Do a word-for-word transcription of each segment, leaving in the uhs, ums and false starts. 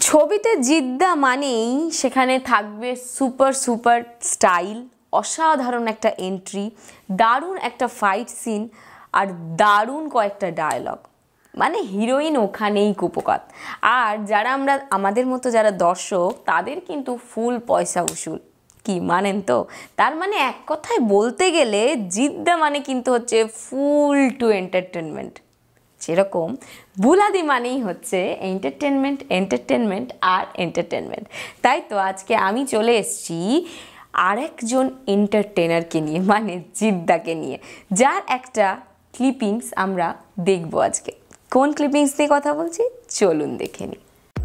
ছবিতে জিদ্দা মানেই সেখানে থাকবে সুপার সুপার স্টাইল, অসাধারণ একটা এন্ট্রি, দারুণ একটা ফাইট সিন আর দারুণ কয়েকটা ডায়লগ। মানে হিরোইন ওখানেই কুপোকাত। আর যারা আমরা আমাদের মতো যারা দর্শক তাদের কিন্তু ফুল পয়সা উসুল। কি মানেন তো? তার মানে এক কথায় বলতে গেলে জিদ্দা মানে কিন্তু হচ্ছে ফুল টু এন্টারটেনমেন্ট। যেরকম বুলাদি মানেই হচ্ছে এন্টারটেনমেন্ট এন্টারটেনমেন্ট আর এন্টারটেনমেন্ট। তাই তো আজকে আমি চলে এসেছি আরেকজন এন্টারটেনারকে নিয়ে, মানে জিদ্দাকে নিয়ে, যার একটা ক্লিপিংস আমরা দেখব আজকে। কোন ক্লিপিংস নিয়ে কথা বলছি চলুন দেখে নিই।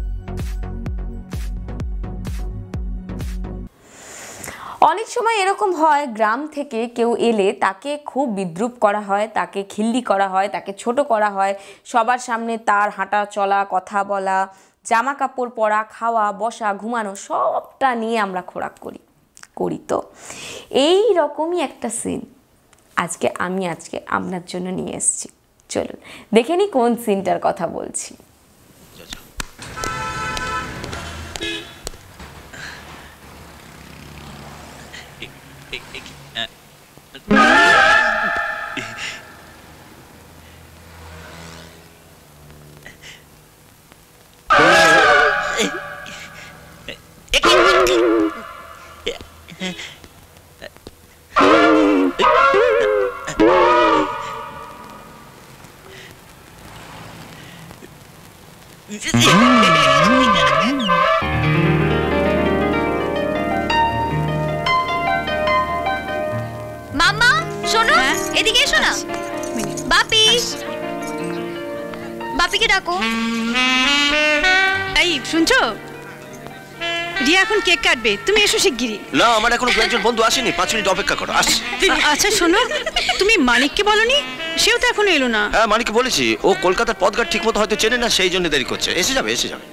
অনেক সময় এরকম হয়, গ্রাম থেকে কেউ এলে তাকে খুব বিদ্রূপ করা হয়, তাকে খিল্লি করা হয়, তাকে ছোট করা হয়। সবার সামনে তার হাঁটা চলা, কথা বলা, জামা কাপড় পরা, খাওয়া, বসা, ঘুমানো সবটা নিয়ে আমরা খোরাক করি করি তো এই রকমই একটা সিন আজকে আমি আজকে আপনার জন্য নিয়ে এসেছি। চলুন দেখে নিই কোন সিনটার কথা বলছি। মাম্মা শোনো, এদিকে এসো না। বাপি, বাপিকে ডাকো। এই শুনছো, রিয়া এখন কেক কাটবে, তুমি এসো শিগগিরই। না, আমার এখনো কয়েকজন বন্ধু আসেনি, পাঁচ মিনিট অপেক্ষা করো, আসছি। আচ্ছা শোনো, তুমি মানিককে বলনি? সেও তো এখনো এলো না। হ্যাঁ, মানিককে বলেছি, ও কলকাতার পথঘাট ঠিক মতো হয়তো চেনে না, সেই জন্য দেরি করছে। এসে যাবে এসে যাবে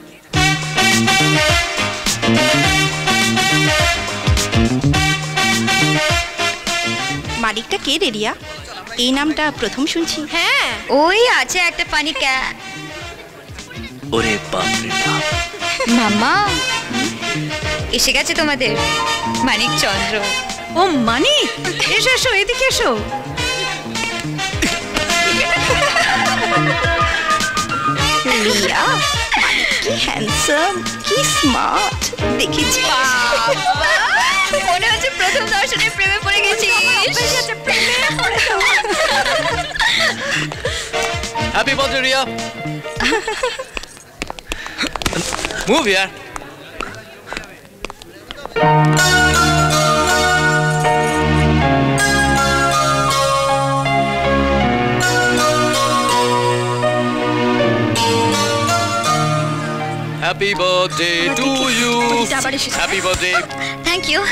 মানিকটা কে রে রিয়া? এই নামটা প্রথম শুনছি। হ্যাঁ, ওই আছে একটা পানি ক্যা। ওরে বাপ রে বাপ। মাম্মা এসে গেছে তোমাদের মানিক চন্দ্র। ও মানিক, এসো এসো, এদিকে এসো। রিয়া, কি হ্যান্ডসাম, কি স্মার্ট, দেখেছি। মনে হচ্ছে প্রথম দর্শনে প্রেমে পড়ে গেছি। Happy birthday Riya. মুভ ইয়ার। Happy birthday to you. Happy birthday. Thank you.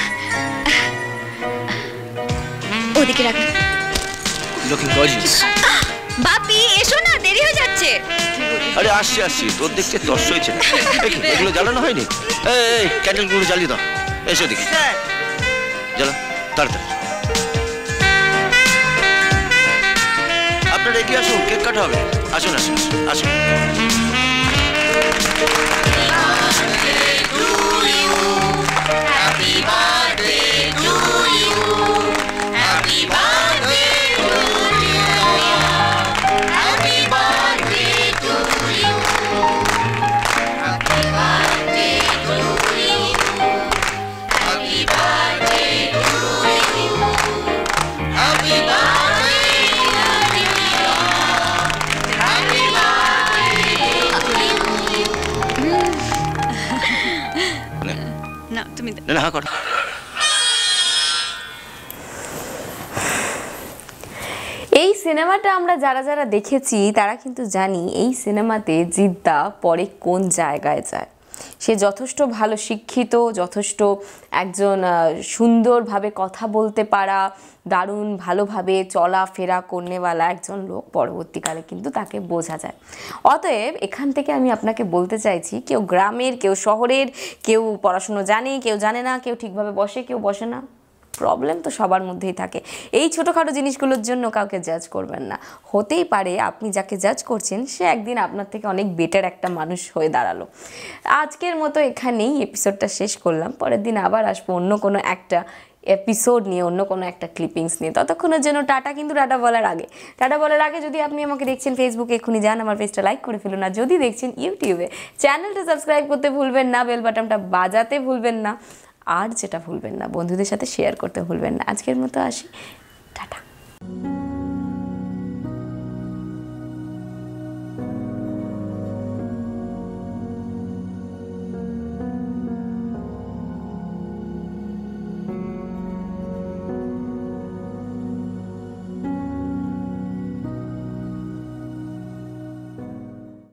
ওদিকে রাখ। Looking gorgeous. বাপি এসো না, দেরি হয়ে যাচ্ছে। আরে আসছি আসছি, তোর দেখতে তর্স হয়েছে। এগুলো জ্বালানো হয়নি? এই ক্যান্ডেলগুলো জ্বালিয়ে দাও। এসো দেখি, জ্বালা তাড়াতাড়ি। আপনারা এগিয়ে আসুন, কেক কাটা হবে। আসুন আসুন আসুন। না তুমি না হ্যাঁ কর। এই সিনেমাটা আমরা যারা যারা দেখেছি তারা কিন্তু জানি এই সিনেমাতে জিদ্দা পরে কোন জায়গায় যায়। সে যথেষ্ট ভালো শিক্ষিত, যথেষ্ট একজন সুন্দরভাবে কথা বলতে পারা, দারুণ ভালোভাবে চলাফেরা করনেওয়ালা একজন লোক পরবর্তীকালে কিন্তু তাকে বোঝা যায়। অতএব এখান থেকে আমি আপনাকে বলতে চাইছি, কেউ গ্রামের, কেউ শহরের, কেউ পড়াশুনো জানে, কেউ জানে না, কেউ ঠিকভাবে বসে, কেউ বসে না, প্রবলেম তো সবার মধ্যেই থাকে। এই ছোটোখাটো জিনিসগুলোর জন্য কাউকে জাজ করবেন না। হতেই পারে আপনি যাকে জাজ করছেন সে একদিন আপনার থেকে অনেক বেটার একটা মানুষ হয়ে দাঁড়ালো। আজকের মতো এখানেই এপিসোডটা শেষ করলাম। পরের দিন আবার আসবো অন্য কোনো একটা এপিসোড নিয়ে, অন্য কোনো একটা ক্লিপিংস নিয়ে। ততক্ষণের জন্য টাটা। কিন্তু টাটা বলার আগে টাটা বলার আগে যদি আপনি আমাকে দেখছেন ফেসবুকে, এক্ষুনি যান আমার পেজটা লাইক করে ফেলুন। আর যদি দেখছেন ইউটিউবে, চ্যানেলটা সাবস্ক্রাইব করতে ভুলবেন না, বেল বাটনটা বাজাতে ভুলবেন না, আর যেটা ভুলবেন না বন্ধুদের সাথে শেয়ার করতে ভুলবেন না। আজকের মতো আসি, টাটা।